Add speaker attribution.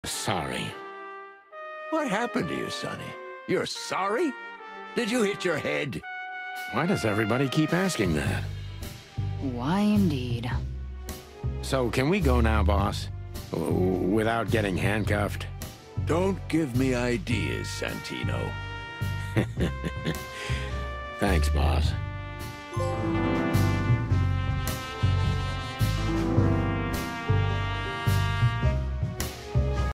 Speaker 1: Sorry.
Speaker 2: What happened to you, Sonny? You're sorry? Did you hit your head?
Speaker 1: Why does everybody keep asking that?
Speaker 3: Why indeed.
Speaker 1: So, can we go now, boss? Without getting handcuffed?
Speaker 2: Don't give me ideas, Santino.
Speaker 1: Thanks, boss.